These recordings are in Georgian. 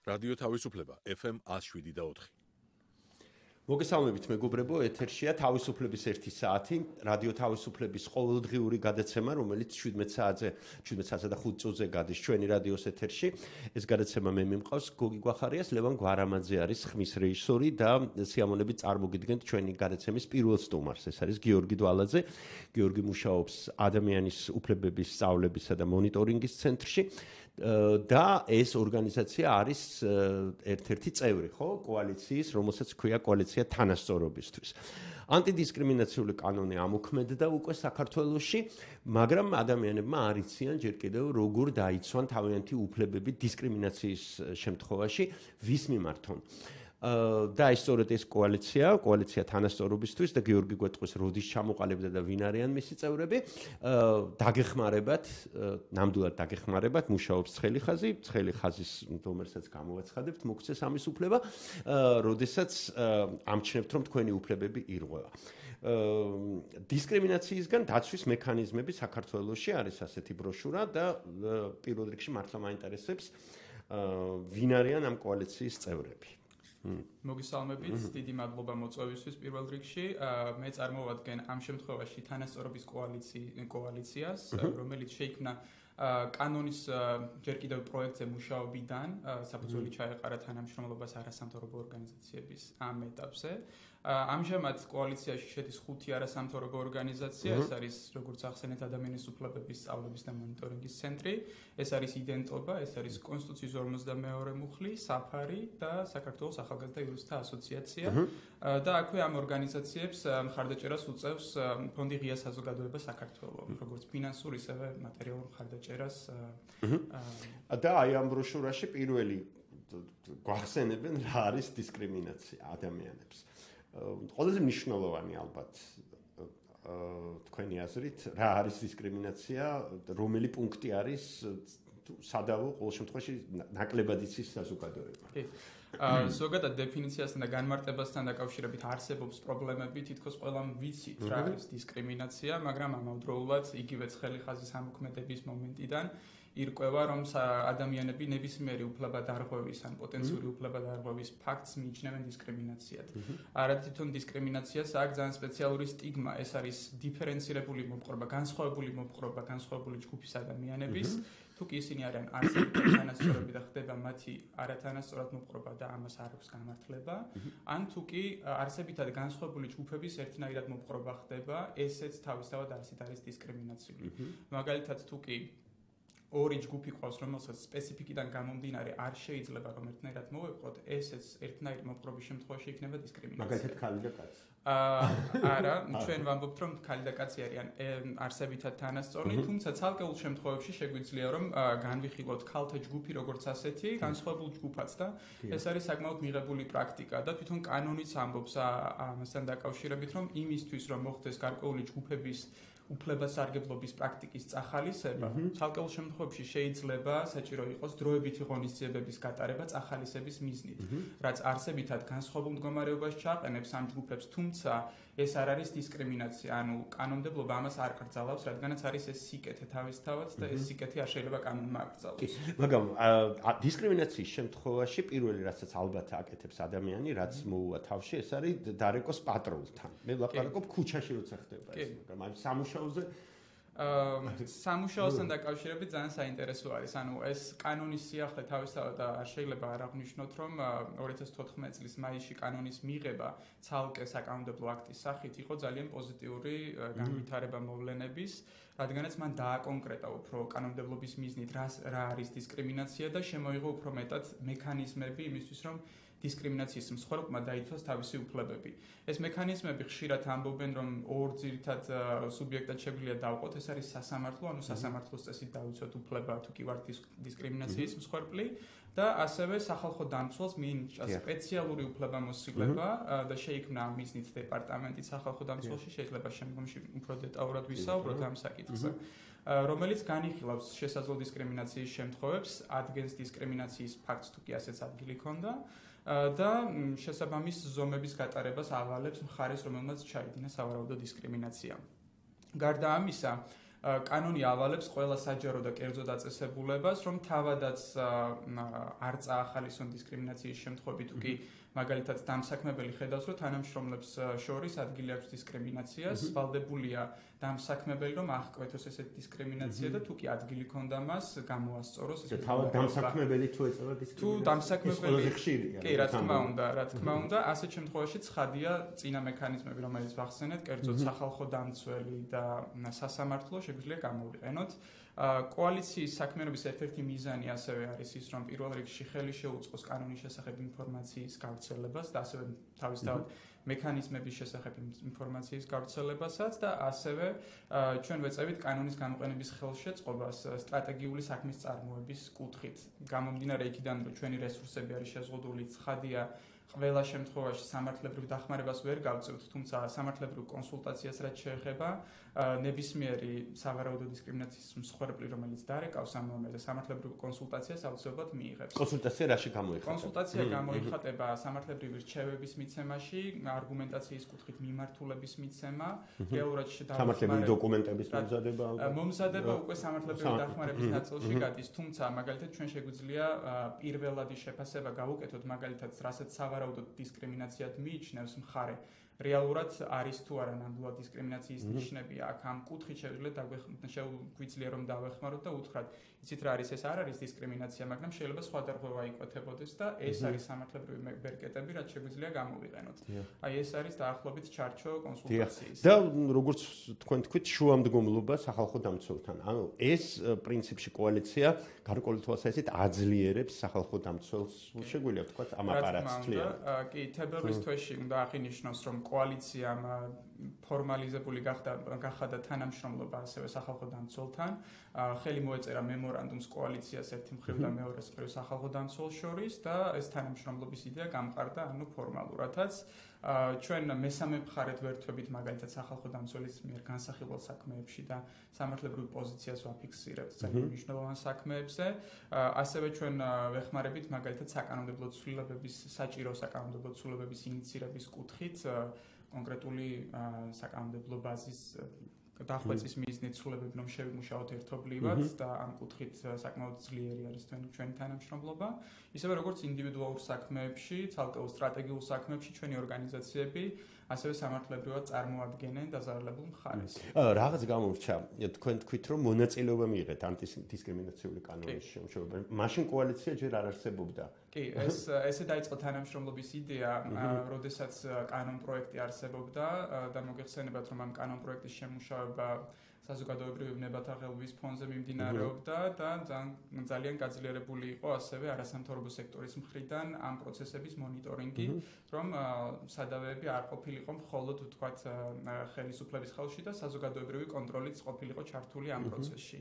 რადიო თავისუფლება FM 107.4. მოგესალმებით მეგობრებო, ეთერშია თავისუფლების ერთი საათი, რადიო თავისუფლების ყოველდღიური გადაცემა, რომელიც 17 საათზე და 5 წუთზე გადის ჩვენი რადიოს ეთერში. ეს გადაცემა მე მიმყავს გოგი გვახარიას, ლევან გვარამაძე არის ხმის რეჟისორი და სიამოვნებით წარმოგიდგენთ ჩვენი გადაცემის პირველ სტუმარს. ეს არის გიორგი დვალაძე. გიორგი მუშაობს ადამიანის, უფლებების, სწავლებისა და მონიტორინგის ცენტრში. და ეს ორგანიზაცია არის ერთ-ერთი წევრი, ხო, კოალიციის, რომელსაც ქვია კოალიცია თანასწორობისთვის. ანტიდისკრიმინაციული კანონი ამოქმედდა უკვე საქართველოში, მაგრამ ადამიანებმა არ იციან ჯერ კიდევ როგორ დაიცვან თავიანთი უფლებები დისკრიმინაციის შემთხვევაში, ვის მიმართონ. და სწორედ ეს კოალიცია თანასწორობისთვის და გიორგი გვეტყვის როდის ჩამოყალიბდა და ვინ არიან მისი წევრები, ნამდვილად დაგეხმარებათ, მუშაობს ცხელი ხაზის, რომელსაც გამოვაცხადებთ, მოგცეს ამის უფლება, როდესაც ამჩნევთ, რომ თქვენი უფლებები ირღვევა. დისკრიმინაციისგან დაცვის მექანიზმები საქართველოში არის ასეთი ბროშურა და პირველ რიგში მართლა მაინტერესებს ვინ არიან ამ კოალიციის წევრები. მოგესალმებით, დიდი მადლობა მოწვევისთვის პირველ რიგში. მე წარმოვადგენ ამ შემთხვევაში თანასწორობის კოალიციას, რომელიც შეიქმნა კანონის ჯერ კიდევ პროექტზე მუშაობიდან, საფუძველი ჩაეყარა თანამშრომლობას არასამთავრობო ორგანიზაციების ამ ეტაპზე. ამჟამად კოალიციაში შედის 5 არასამთავრობო ორგანიზაცია, ეს არის როგორც ახსენეთ ადამიანის, უფლებების, სწავლების და მონიტორინგის ცენტრი, ეს არის იდენტობა, ეს არის კონსტიტუციის 52 მუხლი, საფარი და საქართველოს ახალგაზრდა იურისტთა ასოციაცია და აქვე ამ ორგანიზაციებს მხარდაჭერას უწევს ფონდი ღია საზოგადოება საქართველოს, როგორც ფინანსურ, ისევე მატერიალურ მხარდაჭერას. და აი ამ ბროშურაში პირველი გვახსენებენ რა არის დისკრიმინაცია ადამიანებს. ყველაზე მნიშვნელოვანი ალბათ თქვენი აზრით, რა არის დისკრიმინაცია, რომელი პუნქტი არის სადავო ყოველ შემთხვევაში ნაკლებად იცის საზოგადოება. ზოგადად დეფინიციასთან და განმარტებასთან დაკავშირებით არსებობს პრობლემები, თითქოს ყველამ ვიცით რა არის დისკრიმინაცია, მაგრამ ამავდროულად იგივე ცხელი ხაზის ამოქმედების მომენტიდან ირკვევა, რომ ადამიანები ნებისმიერი უფლებადარღვევის ან პოტენციური უფლებადარღვევის ფაქტს მიიჩნევენ დისკრიმინაციად. არა თვითონ დისკრიმინაციას აქვს ძალიან სპეციალური სტიგმა, ეს არის დიფერენცირებული მოპყრობა, განსხვავებული მოპყრობა, განსხვავებული ჯგუფის ადამიანების. თუ კი ისინი არიან არსებითად თანასწორები და ხდება მათი არათანასწორად მოპყრობა და ამას არ აქვს გამართლება, ან თუ კი არსებითად განსხვავებული ჯგუფების ერთნაირად მოპყრობა ხდება, ესეც თავისთავად არის დისკრიმინაციული. მაგალითად, თუ კი ორი ჯგუფი ყავს, რომელსაც სპეციფიკიდან გამომდინარე არ შეიძლება რომ ერთნაირად მოვეპყროთ, ესეც ერთნაირი მოპყრობის შემთხვევაში იქნება დისკრიმინაცია. მაგალითად, ქალი და კაცი. არა, ჩვენ ვამბობთ, რომ ქალი და კაცი არიან არსებითად თანასწორი, თუმცა ცალკეულ შემთხვევებში შეგვიძლია რომ განვიხილოთ ქალთა ჯგუფი როგორც ასეთი, განსხვავებულ ჯგუფაც და ეს არის საკმაოდ მიღებული პრაქტიკა და თვითონ კანონიც ამბობს ამასთან დაკავშირებით, რომ იმისთვის რომ მოხდეს გარკვეული ჯგუფების უფლებასარგებლობის პრაქტიკის წახალისება, ცალკეულ შემთხვევებში შეიძლება საჭირო იყოს დროებითი ღონისძიებების გატარება წახალისების მიზნით, რაც არსებითად განსხვავებულ მდგომარეობაში ჩააყენებს ამ ჯგუფებს, თუმცა ეს არ არის დისკრიმინაცია, ანუ კანონმდებლობა ამას არ კრძალავს, რადგანაც არის ეს სიკეთე თავისთავად და ეს სიკეთე არ შეიძლება კანონმა აკრძალოს. მაგრამ დისკრიმინაციის შემთხვევაში პირველი რასაც ალბათ აკეთებს ადამიანი, რაც მოუვა თავში, ეს არის დარეკოს პატრონთან. მე ვლაპარაკობ ქუჩაში როცა ხდება ეს, მაგრამ აი სამუშაოსთან დაკავშირებით ძალიან საინტერესო არის. ანუ ეს კანონის სიახლე თავისთავად არ შეიძლება არ აღვნიშნოთ, რომ 2014 წლის მაისში კანონის მიღება ცალკე საკანონმდებლო აქტის სახით იყო ძალიან პოზიტიური განვითარება მოვლენების, რადგანაც მან დააკონკრეტა უფრო კანონმდებლობის მიზნით რა არის დისკრიმინაცია და შემოიღო უფრო მეტად მექანიზმები იმისთვის, რომ დისკრიმინაციის მსხვერპლმა დაიცვას თავისი უფლებები. ეს მექანიზმები ხშირად ამბობენ, რომ ორ ძირითად სუბიექტად შეგვიძლია დავყოთ, ეს არის სასამართლო, ანუ სასამართლოს წესით დავიცვათ უფლება, თუ კი ვართ დისკრიმინაციის მსხვერპლი და ასევე სახალხო დამცველს მიენიჭა სპეციალური უფლებამოსილება და შეიქმნა ამ მიზნით დეპარტამენტი სახალხო დამცველში, შეიძლება შემდგომში უფრო დეტალურად ვისაუბროთ ამ საკითხზე. რომელიც განიხილავს შესაძლო დისკრიმინაციის შემთხვევებს, ადგენს დისკრიმინაციის ფაქტს, თუ კი ასეც ადგილი ჰქონდა და შესაბამის ზომების გატარებას ავალებს მხარეს, რომელმაც ჩაიდინა სავარაუდო დისკრიმინაცია. გარდა ამისა, კანონი ავალებს ყველა საჯარო და კერძო დაწესებულებას, რომ თავადაც არ წაახალისონ დისკრიმინაციის შემთხვევები თუ კი მაგალითად დამსაქმებელი ხედავს, რომ თანამშრომლებს შორის ადგილი აქვს დისკრიმინაციას, ვალდებულია დამსაქმებელი რომ აღკვეთოს ესეთი დისკრიმინაცია და თუ კი ადგილი ქონდა მას გამოასწოროს. თავად დამსაქმებელი თუ ეწევა დისკრიმინაციას. თუ დამსაქმებელი ყველაზე ხშირია. კი, რა თქმა უნდა, ასეთ შემთხვევაში ცხადია წინა მექანიზმები, რომელიც ვახსენეთ, კერძოდ სახალხო დამცველი და სასამართლო შეგვიძლია გამოვიყენოთ. კოალიციის საქმიანობის ერთ-ერთი მიზანი ასევე არის ის, რომ პირველ რიგში ხელი შეუწყოს კანონის შესახებ ინფორმაციის გავრცელებას და ასევე თავისთავად მექანიზმების შესახებ ინფორმაციის გავრცელებასაც და ასევე ჩვენ ვეწევით კანონის გამოყენების ხელშეწყობას სტრატეგიული საქმის წარმოების კუთხით. გამომდინარე იქიდან, რომ ჩვენი რესურსები არის შეზღუდული, ცხადია ყველა შემთხვევაში სამართლებრივ დახმარებას ვერ გავწევთ, თუმცა სამართლებრივ კონსულტაციას რაც შეეხება, ნებისმიერი სავარაუდო დისკრიმინაციის მსხვერპლი, რომელიც დარეკავს ამ მომენტზე, სამართლებრივ კონსულტაციას აუცილებლად მიიღებს. კონსულტაცია რაში გამოიხატება? კონსულტაცია გამოიხატება სამართლებრივი რჩევების მიცემაში, არგუმენტაციის კუთხით მიმართულების მიცემა, რეალურად სამართლებრივი დოკუმენტების მომზადება. მომზადება უკვე სამართლებრივი დახმარების ნაწილში გადის, თუმცა მაგალითად ჩვენ შეგვიძლია პირველადი შეფასება გავუკეთოთ, მაგალითად, რასაც სავარაუდოდ დისკრიმინაციად მიიჩნევს მხარე. რეალურად არის თუ არა ნამდვილად დისკრიმინაციის ნიშნები აქ ამ კუთხით შეგვიძლია რომ დავეხმაროთ და უთხრათ იცით რა არის ეს არ არის დისკრიმინაცია მაგრამ შეიძლება სხვადასხვა იკვეთებოდეს და ეს არის სამართლებრივი ბერკეტები რაც შეგვიძლია გამოვიყენოთ. აი ეს არის დაახლოებით ჩარჩო კონსულტაციის. და როგორც თქვენ თქვით შუამდგომლობა სახალხო დამცველთან. ანუ ეს პრინციპში კოალიცია გარკვეული თვალსაზრისით აძლიერებს სახალხო დამცველს. შეგვიძლია ვთქვათ ამ აპარატს თლიან. კი, თებერვლის თვეში უნდა აღინიშნოს რომ კოალიციამ ფორმალიზებული გახადა თანამშრომლობა ასევე სახალხო დამცველთან. ხელი მოეწერა მემორანდუმს კოალიციას ერთი მხრივ და მეორეს მხრივ სახალხო დამცველს შორის და ეს თანამშრომლობის იდეა გამყარდა ანუ ფორმალურადაც. ჩვენ მესამე მხარედ ვერთვებით მაგალითად სახალხო დამცველის მიერ განსახილველ საქმეებში და სამართლებრივ პოზიციას ვაფიქსირებთ ძალიან მნიშვნელოვან საქმეებზე. ასევე ჩვენ ვეხმარებით მაგალითად საკანონმდებლო ცვლილებების საჭირო საკანონმდებლო ცვლილებების ინიციირების კუთხით კონკრეტული საკანონმდებლო ბაზის დახვეწის მიზნით ცვლილებები რომ შევიმუშაოთ ერთობლივად და ამ კუთხით საკმაოდ ძლიერი არის ჩვენი თანამშრომლობა. ისევე როგორც ინდივიდუალურ საქმეებში, ცალკეულ სტრატეგიულ საქმეებში ჩვენი ორგანიზაციები ასევე სამართლებრივად წარმოადგენენ დაზარალებულ მხარეს. რაღაც გამორჩა, თქვენ თქვით რომ მონაწილეობა მიიღეთ ანტიდისკრიმინაციული კანონის შემუშავებაში. მაშინ კოალიცია ჯერ არ არსებობდა. კი, ესე დაიწყო თანამშრომლობის იდეა, როდესაც კანონ პროექტი არსებობდა და მოგეხსენებათ რომ ამ კანონ პროექტის შემუშავება საზოგადოებრივი ნებათაღელვის ფონზე მიმდინარეობდა და ძალიან გაძლიერებული იყო ასევე არასამთავრობო სექტორის მხრიდან ამ პროცესების მონიტორინგი, რომ სადავეები არ ყოფილიყო მხოლოდ ვთქვათ ხელისუფლების ხელში და საზოგადოებრივი კონტროლიც ყოფილიყო ჩართული ამ პროცესში.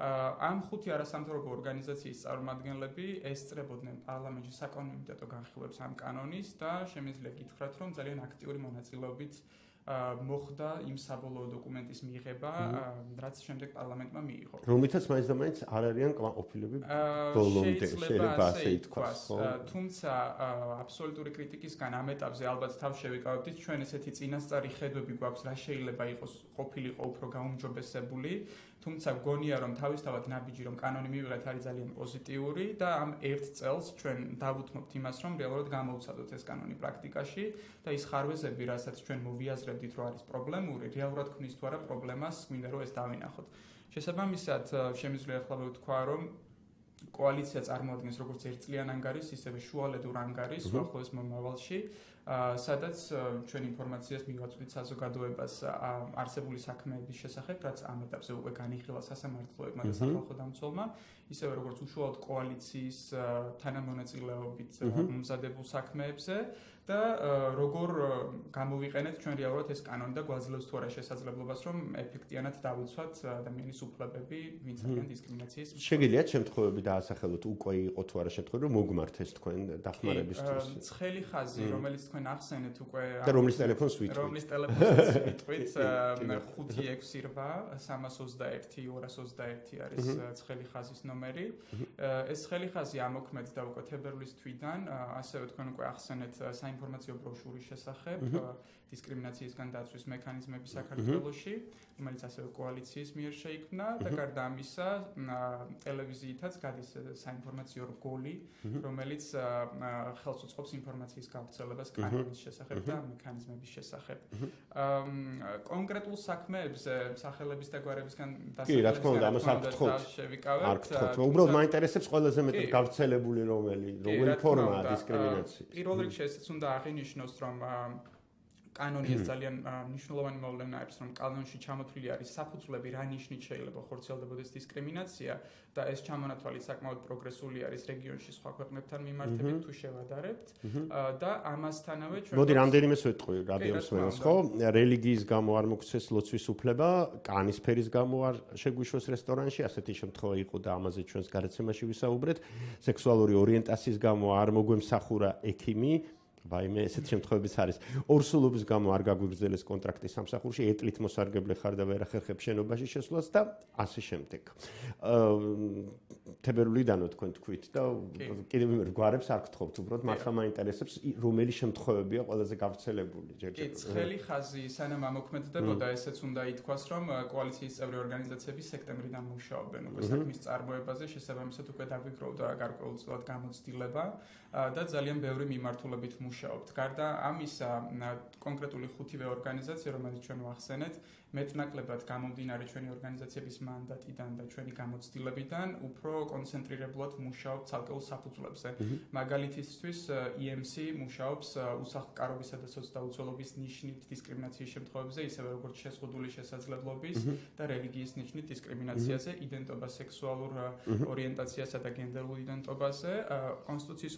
ამ ხუთი არასამთავრობო ორგანიზაციის წარმომადგენლები ესწრებოდნენ პარლამენტში საკანონმდებლო განხილვებს ამ კანონის და შემიძლია გითხრათ, რომ ძალიან აქტიური მონაწილეობით მოხდა იმ საბოლოო დოკუმენტის მიღება, რაც შემდეგ პარლამენტმა მიიღო. რომლითაც მაინც და მაინც არ არიან კმაყოფილები ბოლომდე, შეიძლება ასე ითქვას. თუმცა აბსოლუტური კრიტიკისგან ამ ეტაპზე ალბათ თავს შევიკავებდით, ჩვენ ესეთი წინასწარი ხედვები გვაქვს, რა შეიძლება იყოს ყოფილიყო უფრო გაუმჯობესებული. თუმცა გონია რომ თავისთავად ნაბიჯი რომ კანონი მივიღეთ არის ძალიან პოზიტიური და ამ ერთ წელს ჩვენ დავუთმობთ იმას რომ რეალურად გამოვცადოთ ეს კანონი პრაქტიკაში და ის ხარვეზები რასაც ჩვენ მოვიაზრებდით რომ არის პრობლემური რეალურად ქმნის თუ არა პრობლემას გვინდა რომ ეს დავინახოთ. შესაბამისად შემიძლია ახლა ვთქვა რომ კოალიცია წარმოადგენს როგორც ერთწლიან ანგარიშს ისევე შუალედურ ანგარიშს უახლოეს მომავალში სადაც ჩვენ ინფორმაციას მივაწვდით საზოგადოებას არსებული საქმეების შესახებ, რაც ამ ეტაპზე უკვე განიხილა სასამართლოებმა და სახალხო დამცველმა, ისევე როგორც უშუალოდ კოალიციის თანამონაწილეობით მომზადებულ საქმეებზე და როგორ გამოვიყენეთ ჩვენ რეალურად ეს კანონი და გვაძლევს თუ არა შესაძლებლობას, რომ ეფექტიანად დავიცვათ ადამიანის უფლებები, ვინც არიან დისკრიმინაციის. შეგიძლიათ შემთხვევები დაასახელოთ, უკვე იყო თუ არა შემთხვევები, რომ მოგმართეს თქვენ დახმარებისთვის. ცხელი ხაზი, რომელიც თქვენ თქვენ ახსენეთ უკვე და რომლის ტელეფონს ვიტყვით? რომლის ტელეფონს ვიტყვით 568-221-221 არის ცხელი ხაზის ნომერი. ეს ცხელი ხაზი ამოქმედდა უკვე თებერვლის თვიდან, ასევე თქვენ უკვე ახსენეთ საინფორმაციო ბროშურის შესახებ დისკრიმინაციისგან დაცვის მექანიზმები საქართველოში, რომელიც ასევე კოალიციის მიერ შეიქმნა და გარდა ამისა ტელევიზიითაც გადის საინფორმაციო რგოლი, რომელიც ხელს უწყობს ინფორმაციის გავრცელებას კანონის შესახებ და მექანიზმების შესახებ. კონკრეტულ საქმეებზე სახელების და გვარებისგან კი, რა თქმა უნდა, ამას არ გთხოვთ. არ გთხოვთ. უბრალოდ მაინტერესებს ყველაზე მეტად გავრცელებული რომელი ფორმაა დისკრიმინაციის. პირველ რიგში ესეც უნდა აღინიშნოს, რომ კანონი ეს ძალიან მნიშვნელოვანი მოვლენა არის, რომ კანონში ჩამოთვლილი არის საფუძვლები, რა ნიშნით შეიძლება ხორციელდებოდეს დისკრიმინაცია და ეს ჩამონათვალი საკმაოდ პროგრესული არის რეგიონში სხვა ქვეყნებთან მიმართებით თუ შევადარებთ და ამასთანავე ჩვენ მოდი რამდენიმეს ვეტყვი რადიომსმენელს, ხო? რელიგიის გამო არ მოგცეს ლოცვის უფლება, კანის ფერის გამო არ შეგვიშვეს რესტორანში, ასეთი შემთხვევა იყო და ამაზე ჩვენს გადაცემაში ვისაუბრეთ. სექსუალური ორიენტაციის გამო არ მოგვემსახურა ექიმი, ვაიმე, ესეთ შემთხვევებიც არის. ორსულობის გამო არ გაგვიგრძელეს კონტრაქტი სამსახურში, ეტლით მოსარგებლე ხარ და ვერ ახერხებ შენობაში შესვლას და ასე შემდეგ. თებერვლიდანო თქვენ თქვით და კიდევ იმერ გვარებს არ გთხოვთ, უბრალოდ მართლა მაინტერესებს რომელი შემთხვევებია ყველაზე გავრცელებული ჯერჯერობით. კი, ცხელი ხაზი სანამ ამოქმედდებოდა, ესეც უნდა ითქვას, რომ კოალიციის წევრი ორგანიზაციები სექტემბრიდან მუშაობენ უკვე საქმის წარმოებაზე, შესაბამისად უკვე დაგვიგროვდა გარკვეულწილად გამოცდილება და ძალიან ბევრი მიმართულებით მუშაობთ. გარდა ამისა, კონკრეტული 5-ვე ორგანიზაცია, რომელიც ჩვენ ვახსენეთ, მეტნაკლებად გამომდინარე ჩვენი ორგანიზაციების მანდატიდან და ჩვენი გამოცდილებიდან, უფრო კონცენტრირებულად მუშაობთ ცალკეულ საფუძვლებზე. მაგალითისთვის, EMC მუშაობს უსახლკარობისა და სოციალურობის ნიშნით დისკრიმინაციის შემთხვევებზე, ისევე როგორც შეზღუდული შესაძლებლობის და რელიგიის ნიშნით დისკრიმინაციაზე, იდენტობას სექსუალურ ორიენტაციასა და გენდერულ იდენტობაზე, კონსტიტუციის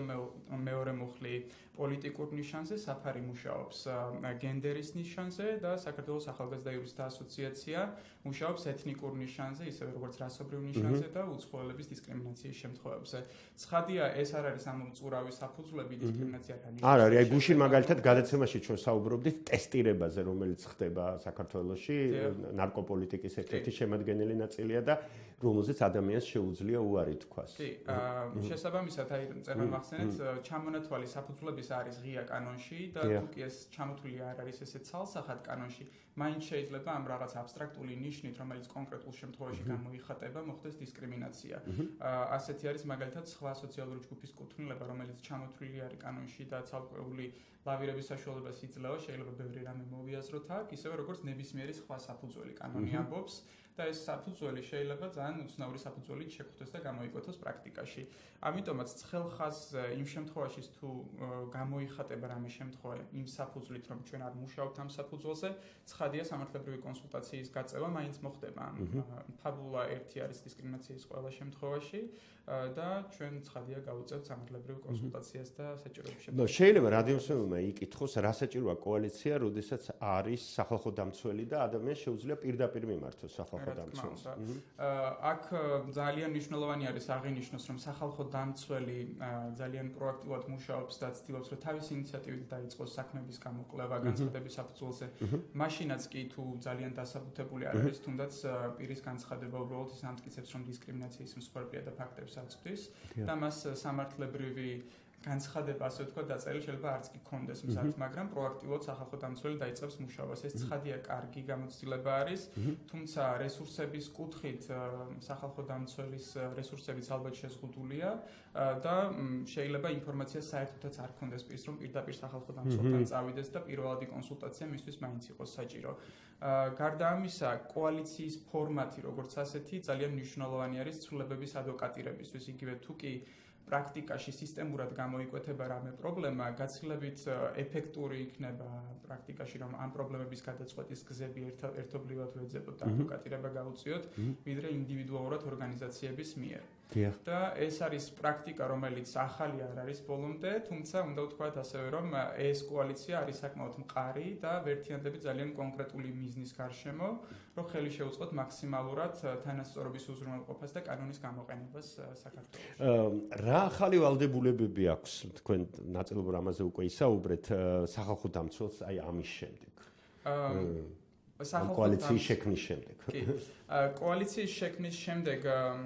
52-მე მუხლი პოლიტიკურ ნიშანზე, საფარი მუშაობს გენდერის ნიშანზე და საქართველოს ახალგაზრდა იურისტთა ასოციაცია მუშაობს ეთნიკურ ნიშანზე, ისევე როგორც რასობრივ ნიშანზე და უცხოელების დისკრიმინაციის შემთხვევებზე. ცხადია, ეს არ არის ამომწურავი საფუძვლები დისკრიმინაცია არ არის. არ არის, აი გუშინ მაგალითად გადაცემაში ჩვენ საუბრობდით ტესტირებაზე, რომელიც ხდება საქართველოში, ნარკოპოლიტიკის ერთ-ერთი შემადგენელი ნაწილია და რომელზეც ადამიანს შეუძლია უარი თქვას. კი, შესაბამისად, აი წერან მახსენეთ, ჩამონათვალი საფუძვლების არის ღია კანონში და თუკი ეს ჩამოთვლილი არ არის ესე ცალსახად კანონში, მაინც შეიძლება ამ რაღაც აბსტრაქტული ნიშნით, რომელიც კონკრეტულ შემთხვევაში გამოიხატება, მოხდეს დისკრიმინაცია. ასეთი არის მაგალითად სხვა სოციალური ჯგუფის კუთვნილება, რომელიც ჩამოთვლილი არის კანონში და ცალკეული ლავირების საშუალებას იძლევა, შეიძლება ბევრი რამე მოვიაზროთ აქ, ისევე როგორც ნებისმიერი სხვა საფუძველი კანონი ამბობს. და ეს საფუძველი შეიძლება ძალიან უცნაური საფუძველით შეგვხვდეს და გამოიკვეთოს პრაქტიკაში. ამიტომაც ცხელ ხაზს იმ შემთხვევაში თუ გამოიხატება რამე შემთხვევა იმ საფუძვლით, რომ ჩვენ არ მუშაობთ ამ საფუძველზე, ცხადია სამართლებრივი კონსულტაციის გაწევა მაინც მოხდება. ფაბულა 1 არის დისკრიმინაციის ყველა შემთხვევაში და ჩვენ ცხადია გავუწევთ სამართლებრივ კონსულტაციას და საჭიროების შემთხვევაში. შეიძლება რადიომსმენელმა იკითხოს, რა საჭიროა კოალიცია, როდესაც არის სახალხო დამცველი და ადამიანს შეუძლია პირდაპირ მიმართოს სახალხო დამცველს. აქ ძალიან მნიშვნელოვანი არის აღინიშნოს, რომ სახალხო დამცველი ძალიან პროაქტიულად მუშაობს და ცდილობს, რომ თავისი ინიციატივით დაიწყოს საქმების გამოკვლევა განცხადების საფუძველზე. მაშინაც კი თუ ძალიან დასაბუთებული არ არის, თუნდაც პირის განცხადება უბრალოდ ის ამტკიცებს, რომ დისკრიმინაციის მსხვერპლია და ფაქტებს აწვდის და მას სამართლებრივი განცხადება, ასე ვთქვათ, დაწერილი შეიძლება არც კი კონდეს მზად, მაგრამ პროაქტიულად სახალხო დამცველი დაიწყებს მუშაობას. ეს ცხადია კარგი გამოცდილება არის, თუმცა რესურსების კუთხით სახალხო დამცველის რესურსებიც ალბათ შეზღუდულია და შეიძლება ინფორმაცია საერთოდაც არ კონდეს პირს, რომ პირდაპირ სახალხო დამცველთან წავიდეს და პირველადი კონსულტაცია მისთვის მაინც იყოს საჭირო. გარდა ამისა, კოალიციის ფორმატი, როგორც ასეთი, ძალიან მნიშვნელოვანი არის ცვლილებების ადვოკატირებისთვის, იგივე თუ კი პრაქტიკაში სისტემურად გამოიკვეთება რამე პრობლემა, გაცილებით ეფექტური იქნება პრაქტიკაში, რომ ამ პრობლემების გადაწყვეტის გზები ერთობლივად ვეძებოთ და ადვოკატირება გაუწიოთ, ვიდრე ინდივიდუალურად ორგანიზაციების მიერ. და ეს არის პრაქტიკა, რომელიც ახალი არ არის ბოლომდე, თუმცა უნდა ვთქვათ ასევე, რომ ეს კოალიცია არის საკმაოდ მყარი და ვერთიანდება ძალიან კონკრეტული მიზნის გარშემო, რომ ხელი შეუწყოთ მაქსიმალურად თანასწორობის უზრუნველყოფას და კანონის გამოყენებას საქართველოში. რა ახალი ვალდებულებები აქვს, თქვენ ნაწილობრივ ამაზე უკვე ისაუბრეთ სახალხო დამცველს აი ამის შემდეგ? კოალიციის შექმნის შემდეგ. კი. კოალიციის შექმნის შემდეგ,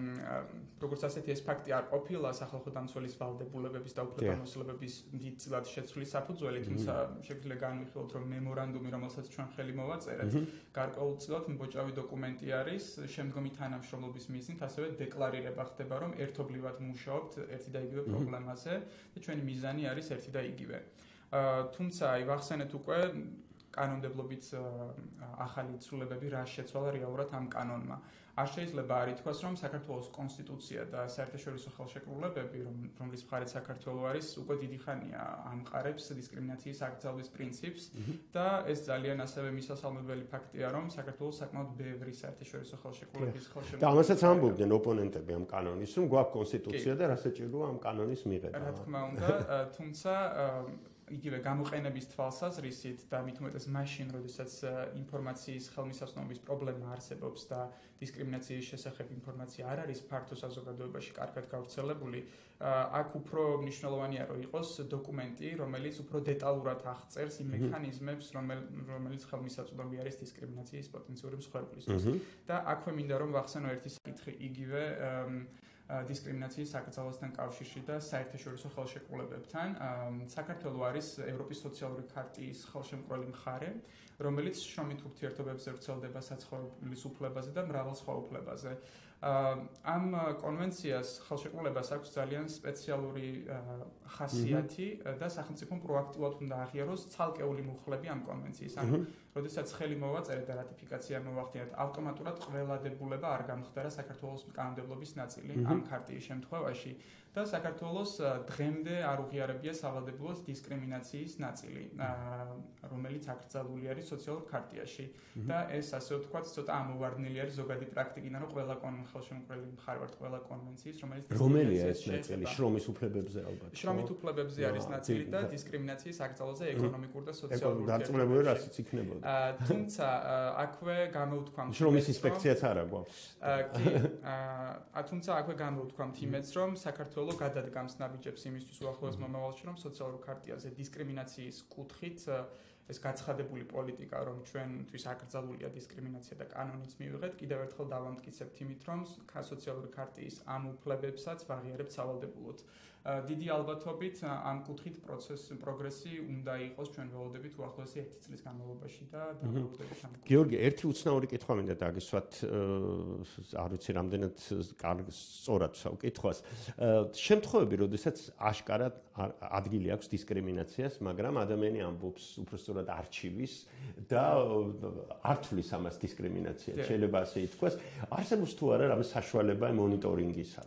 როგორც ასეთი ეს ფაქტი არ ყოფილა სახალხო დამცველის ვალდებულებების და უფლებამოსილების დიდწილად შეცვლის საფუძველი, თუმცა შეგვიძლია განვიხილოთ, რომ მემორანდუმი, რომელსაც ჩვენ ხელი მოვაწერეთ, გარკვეულწილად მბოჭავი დოკუმენტი არის, შემდგომი თანამშრომლობის მიზნით, ასევე დეკლარირება ხდება, რომ ერთობლივად მუშაობთ ერთი და იგივე პრობლემაზე და ჩვენი მიზანი არის ერთი და იგივე. თუმცა, ვახსენეთ უკვე კანონმდებლობით ახალი ცვლილებები რა შეცვალა რეალურად ამ კანონმა. არ შეიძლება არ ითქვას, რომ საქართველოს კონსტიტუცია და საერთაშორისო ხელშეკრულებები, რომლის მხარეც საქართველო არის, უკვე დიდი ხანია ამყარებს დისკრიმინაციის აკრძალვის პრინციპს და ეს ძალიან ასევე მისასალმებელი ფაქტია, რომ საქართველოს საკმაოდ ბევრი საერთაშორისო ხელშეკრულების და ამასაც ამბობდნენ ოპონენტები ამ კანონის, რომ გვაქვს კონსტიტუცია და რასაც ამ კანონის მიღება. რა თქმა უნდა, თუმცა იგივე გამოყენების თვალსაზრისით და მით უმეტეს მაშინ, როდესაც ინფორმაციის ხელმისაწვდომობის პრობლემა არსებობს და დისკრიმინაციის შესახებ ინფორმაცია არ არის ფართო საზოგადოებაში კარგად გავრცელებული, აქ უფრო მნიშვნელოვანია, რომ იყოს დოკუმენტი, რომელიც უფრო დეტალურად აღწერს იმ მექანიზმებს, რომელიც ხელმისაწვდომი არის დისკრიმინაციის პოტენციური მსხვერპლისთვის. და აქვე მინდა რომ ვახსენო ერთი საკითხი იგივე დისკრიმინაციის აკრძალვასთან კავშირში და საერთაშორისო ხელშეკრულებებთან. საქართველო არის ევროპის სოციალური ქარტიის ხელშემკრველი მხარე, რომელიც შრომით ურთიერთობებზე ვრცელდება საცხოვრებლის უფლებაზე და მრავალ სხვა უფლებაზე. ამ კონვენციას ხელშეკრულებას აქვს ძალიან სპეციალური ხასიათი და სახელმწიფომ პროაქტიულად უნდა აღიაროს ცალკეული მუხლები ამ კონვენციის. ანუ, როდესაც ხელი მოვაწერეთ და რატიფიკაცია მოვახდინეთ, ავტომატურად ყველა დებულება არ გამხდარა საქართველოს კანონმდებლობის ნაწილი ამ ქარტიის შემთხვევაში და საქართველოს დღემდე არ უღიარებია სავალდებულოს დისკრიმინაციის ნაწილი, რომელიც აკრძალული არის სოციალურ ქარტიაში და ეს ასე ვთქვათ, ცოტა ამოვარდნილი არის ზოგადი პრაქტიკიდან, რომ ყველა ხელშემკრველი მხარე ვართ ყველა კონვენციის, რომელია ეს ნაწილი შრომის უფლებებზე ალბათ. შრომით უფლებებზე არის ნაწილი და დისკრიმინაციის აკრძალვაზე ეკონომიკურ და სოციალურ დაწვრილებული რასიც იქნებოდა. თუმცა აქვე გამოვთქვამთ შრომის ინსპექციაც არა გვაქვს. კი, თუმცა აქვე გამოვთქვამთ იმედს, რომ საქართველო გადადგამს ნაბიჯებს იმისთვის უახლოეს მომავალში, რომ სოციალურ ქარტიაზე დისკრიმინაციის კუთხით ეს გაცხადებული პოლიტიკა, რომ ჩვენთვის აკრძალულია დისკრიმინაცია და კანონიც მივიღეთ, კიდევ ერთხელ დავამტკიცებთ იმით, რომ სოციალური ქარტიის ამ უფლებებსაც ვაღიარებთ სავალდებულოდ. დიდი ალბათობით ამ კუთხით პროგრესი უნდა იყოს ჩვენ ველოდებით უახლოესი 1 წლის განმავლობაში და დაბრუნდებით ამ. გიორგი, ერთი უცნაური კითხვა მინდა დაგისვათ, არ ვიცი რამდენად კარგ სწორად ვსაუკითხავს. შემთხვევები, როდესაც აშკარად ადგილი აქვს დისკრიმინაციას, მაგრამ ადამიანი ამბობს უბრალოდ არჩივის და ართვლის ამას დისკრიმინაციას. შეიძლება ასე ითქვას, არსებობს თუ არა რამე საშუალება მონიტორინგისა?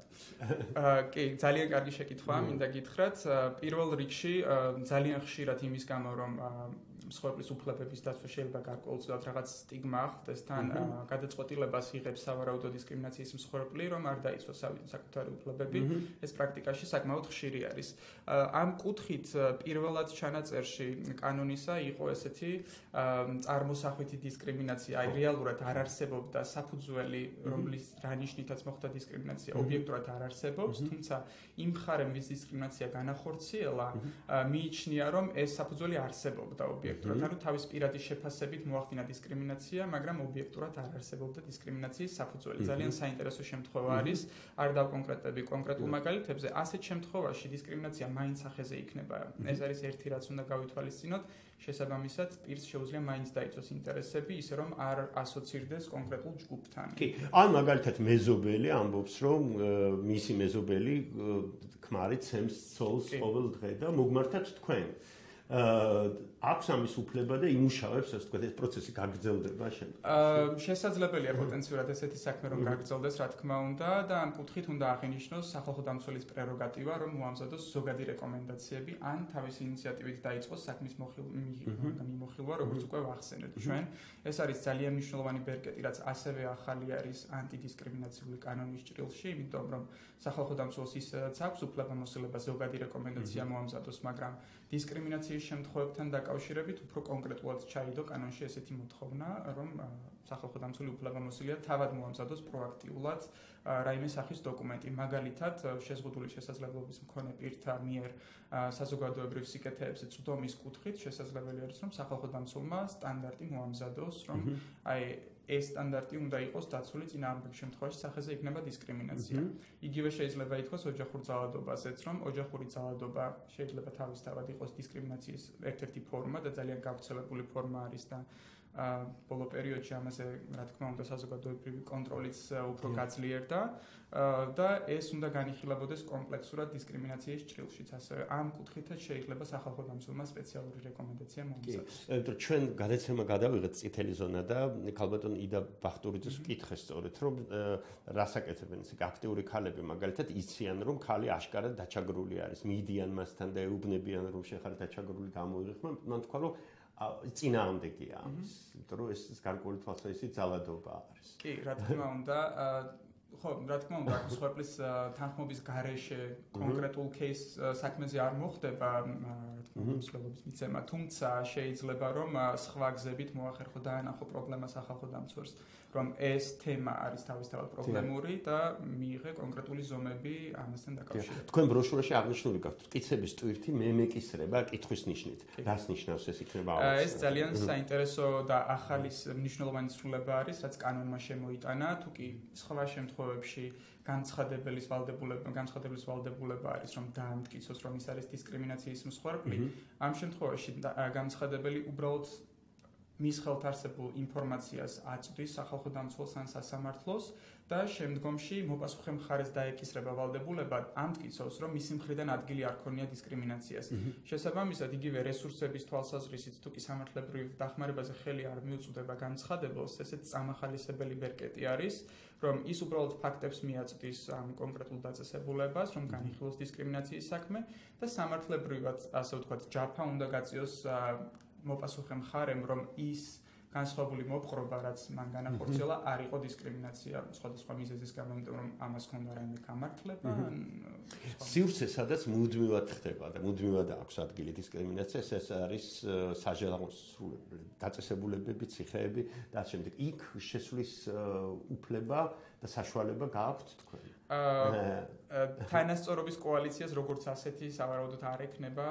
კი, ძალიან კარგი შეკითხვა, მინდა გითხრათ. პირველ რიგში ძალიან ხშირად იმის გამო, რომ მსხვერპლის უფლებების დაცვა შეიძლება გარკვეულწილად რაღაც სტიგმა ახდენს, თან გადაწყვეტილებას იღებს სავარაუდო დისკრიმინაციის მსხვერპლი, რომ არ დაიცვას საკუთარი უფლებები, ეს პრაქტიკაში საკმაოდ ხშირი არის. ამ კუთხით პირველად ჩანაწერში კანონისა იყო ესეთი წარმოსახვითი დისკრიმინაცია, აი რეალურად არ არსებობდა საფუძველი, რომლის რანიშნითაც მოხდა დისკრიმინაცია, ობიექტურად არ არსებობს, თუმცა იმ მხარემ ვის დისკრიმინაცია განახორციელა, მიიჩნია, რომ ეს საფუძველი არსებობდა ობიექტურად. ანუ თავის პირადი შეფასებით მოახდინა დისკრიმინაცია, მაგრამ ობიექტურად არ არსებობდა დისკრიმინაციის საფუძველი. ძალიან საინტერესო შემთხვევა არის, არ დავკონკრეტები კონკრეტულ მაგალითებზე, ასეთ შემთხვევაში დისკრიმინაცია მაინც სახეზე იქნება. ეს არის ერთი რაც უნდა გავითვალისწინოთ, შესაბამისად პირს შეუძლია მაინც დაიცვას ინტერესები, ისე რომ არ ასოცირდეს კონკრეტულ ჯგუფთან. კი, ან მაგალითად მეზობელი ამბობს, რომ მისი მეზობელი ქმარი ცემს ცოლს ყოველ დღე და მოგმართათ თქვენ. აქვს ამის უფლება და იმუშავებს, ასე ვთქვათ, ეს პროცესი გაგრძელდება შემდეგ. შესაძლებელია პოტენციურად ესეთი საქმე რომ გაგრძელდეს, რა თქმა უნდა, და ამ კუთხით უნდა აღინიშნოს სახალხო დამცველის პრეროგატივა, რომ მოამზადოს ზოგადი რეკომენდაციები, ან თავისი ინიციატივით დაიწყოს საქმის მიმოხილვა, როგორც უკვე ვახსენეთ ჩვენ. ეს არის ძალიან მნიშვნელოვანი ბერკეტი, რაც ასევე ახალი არის ანტიდისკრიმინაციული კანონის ჭრილში, იმიტომ რომ სახალხო დამცველს ისაც აქვს უფლებამოსილება ზოგადი რეკომენდაცია მოამზადოს, მაგრამ დისკრიმინაციის შემთხვევებთან დაკავშირებით უფრო კონკრეტულად ჩაიდო კანონში ესეთი მოთხოვნა, რომ სახალხო დამცველი უფლებამოსილია თავად მოამზადოს პროაქტიულად რაიმე სახის დოკუმენტი. მაგალითად, შეზღუდული შესაძლებლობის მქონე პირთა მიერ საზოგადოებრივ სიკეთეებზე წვდომის კუთხით შესაძლებელი არის, რომ სახალხო დამცველმა სტანდარტი მოამზადოს, რომ ეს სტანდარტი უნდა იყოს დაცული წინააღმდეგ შემთხვევაში სახეზე იქნება დისკრიმინაცია. იგივე შეიძლება ითქვას ოჯახურ ძალადობაზეც, რომ ოჯახური ძალადობა შეიძლება თავისთავად იყოს დისკრიმინაციის ერთ-ერთი ფორმა და ძალიან გავრცელებული ფორმა არის და ბოლო პერიოდში ამაზე, რა თქმა უნდა, საზოგადოებრივი კონტროლიც უფრო გაძლიერდა და ეს უნდა განიხილებოდეს კომპლექსურად დისკრიმინაციის ჭრილშიც. ასევე ამ კუთხითაც შეიძლება სახალხო დამცველმა სპეციალური რეკომენდაცია მოამზადოს. ჩვენ გადაცემა გადავიღეთ წითელი ზონა და ქალბატონ იდა ბახტურიძეს ვკითხეს სწორედ, რომ რას აკეთებენ ეს აქტიური ქალები, მაგალითად იციან, რომ ქალი აშკარად დაჩაგრული არის, მიდიან მასთან და ეუბნებიან, რომ შეხარ დაჩაგრული გამოიღეხმა, მან თქვა, რომ წინააღმდეგია ამის, იმიტომ რომ ეს გარკვეული თვალსაზრისით ძალადობა არის. კი, რა თქმა უნდა, ხო, რა თქმა უნდა, სხვაგვრის თანხმობის გარეშე კონკრეტულ кейს საქმეზე არ მოხდება, რა თქმა უნდა, უფლებების მიცემა, თუმცა შეიძლება რომ სხვა გზებით მოახერხო დაანახო პრობლემა სახალხო დამცველს, რომ ეს თემა არის თავისთავად პრობლემური და მიიღე კონკრეტული ზომები ამასთან დაკავშირებით. თქვენ ბროშურაში აღნიშნული გაქვთ მტკიცების ტვირთი მემეკისრება კითხვის ნიშნით. რას ნიშნავს ეს იქნება? ეს ძალიან საინტერესო და ახალი მნიშვნელოვანი ცვლილება არის, რაც კანონმა შემოიტანა, თუ კი სხვა შემთხვევებში განცხადების ვალდებულება არის, რომ დაამტკიცოს, რომ ის არის დისკრიმინაციის მსხვერპლი. ამ შემთხვევაში განცხადებელი უბრალოდ მის ხელთ არსებულ ინფორმაციას აწვდის სახალხო დამცველს ან სასამართლოს და შემდგომში მოპასუხე მხარეს დაეკისრება ვალდებულება ამტკიცოს, რომ მისი მხრიდან ადგილი არ ქონია დისკრიმინაციას. შესაბამისად, იგივე რესურსების თვალსაზრისით, თუ კი სამართლებრივ დახმარებაზე ხელი არ მიუწვდება განცხადებელს, ესეც წამახალისებელი ბერკეტი არის, რომ ის უბრალოდ ფაქტებს მიაწვდის ამ კონკრეტულ დაწესებულებას, რომ განიხილოს დისკრიმინაციის საქმე და სამართლებრივად, ასე ვთქვათ, ჯაფა უნდა გაწიოს მოპასუხე მხარემ, რომ ის განსხვავებული მოპყრობა, რაც მან განახორციელა, არ იყო დისკრიმინაცია სხვადასხვა მიზეზის გამო, იმიტომ რომ ამას ჰქონდა რაიმე გამართლება. სივრცე, სადაც მუდმივად ხდება და მუდმივად აქვს ადგილი დისკრიმინაციას, ეს არის საჯელსრულებები, დაწესებულებები, ციხეები და ამ შემდეგ იქ შესვლის უფლება და საშუალება გააქვთ თქვენ? თანასწორობის კოალიციას როგორც ասეთი სავარაუდოდ არ ექნება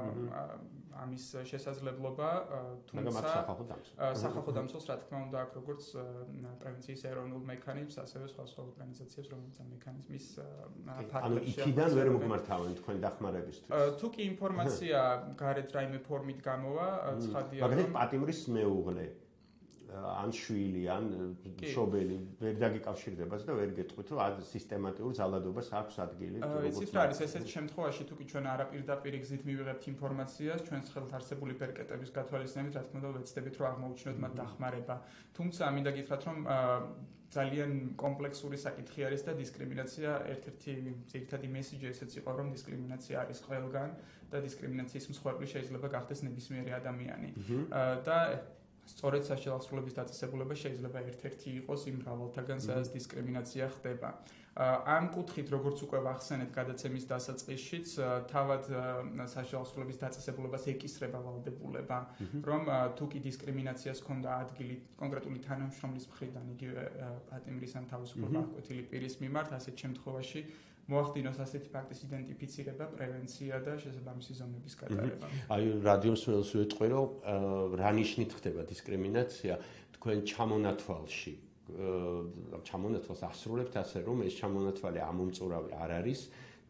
ამის შესაძლებლობა, თუმცა სახალხო დამცველს რა თქმა უნდა აქვს როგორც პრევენციის ეროვნულ მექანიზმს, ასევე სხვა ორგანიზაციებს, რომელიც ამ მექანიზმის ფარგლებში. იქიდან ვერ მოგმართავენ თქვენ დახმარებისთვის. თუ კი ინფორმაცია გარეთ რაიმე ფორმით გამოვა, ცხადია რომ მაგალითად პატიმრის მეუღლე ან შვილი, ან მშობელი ვერ დაგიკავშირდება და ვერ გეტყვით, რომ სისტემატიურ ძალადობას აქვს ადგილი. იცით რა არის ესეთ შემთხვევაში, თუ კი ჩვენ არაპირდაპირ გზით მივიღებთ ინფორმაციას, ჩვენს ხელთ არსებული ბერკეტების გათვალისწინებით, რა თქმა უნდა, ვეცდებით, რომ აღმოუჩინოთ მათ დახმარება. თუმცა ამინდა გითხრათ, რომ ძალიან კომპლექსური საკითხი არის და დისკრიმინაცია ერთ-ერთი ძირითადი მესიჯი ესეც იყო, რომ დისკრიმინაცია არის ყველგან და დისკრიმინაციის მსხვერპლი შეიძლება გახდეს ნებისმიერი ადამიანი. და სწორედ საშუალების დაწესებულება შეიძლება ერთ-ერთი იყოს იმ მრავალთაგან, სადაც დისკრიმინაცია ხდება. ამ კუთხით, როგორც უკვე ვახსენეთ გადაცემის დასაწყისშიც, თავად საშუალების დაწესებულებას ეკისრება ვალდებულება, რომ თუ კი დისკრიმინაციას ჰქონდა ადგილი კონკრეტული თანამშრომლის მხრიდან, იგივე პატიმრის ან თავისუფლება აღკვეთილი პირის მიმართ, ასეთ შემთხვევაში მოახდინოს ასეთი ფაქტის იდენტიფიცირება, პრევენცია და შესაბამისი ზომების გატარება. აი, რადიოს ველს ვეტყვი, რომ რა ნიშნით ხდება დისკრიმინაცია თქვენ ჩამონათვალში. ჩამონათვალს ასრულებთ ასე, რომ ეს ჩამონათვალი ამომწურავი არ არის,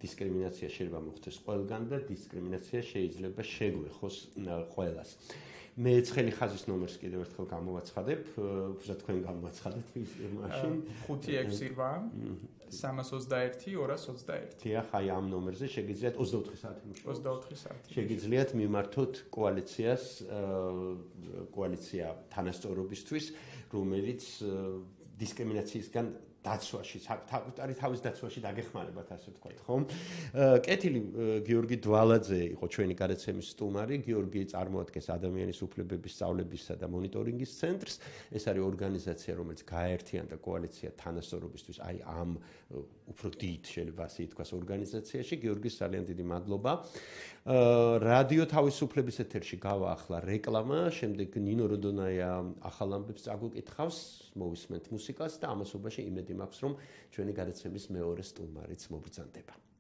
დისკრიმინაცია შეიძლება მოხდეს ყველგან და დისკრიმინაცია შეიძლება შეგვეხოს ყველას. მე ცხელი ხაზის ნომერს კიდევ ერთხელ გამოვაცხადებ, უბრალოდ თქვენ გამოვაცხადეთ მაშინ 563-321-221. დიახ, აი ამ ნომერზე შეგიძლიათ 24 საათი მუშაობს. 24 საათი. შეგიძლიათ მიმართოთ კოალიცია თანასწორობისთვის, რომელიც დისკრიმინაციისგან დაცვაში, თავის დაცვაში დაგეხმარებათ, ასე ვთქვათ, ხომ? კეთილი გიორგი დვალაძე იყო ჩვენი გადაცემის სტუმარი. გიორგი წარმოადგენს ადამიანის, უფლებების, სწავლებისა და მონიტორინგის ცენტრს. ეს არის ორგანიზაცია, რომელიც გააერთიანდა კოალიცია თანასწორობისთვის, აი ამ უფრო დიდ, შეიძლება ასე ითქვას, ორგანიზაციაში. გიორგის ძალიან დიდი მადლობა. რადიო თავისუფლების ეთერში გავა ახლა რეკლამა, შემდეგ ნინო როდონაია ახალ ამბებს წაგვიკითხავს, მოვისმენთ მუსიკას და ამასობაში იმედი მაქვს, რომ ჩვენი გადაცემის მეორე სტუმარიც მობრძანდება.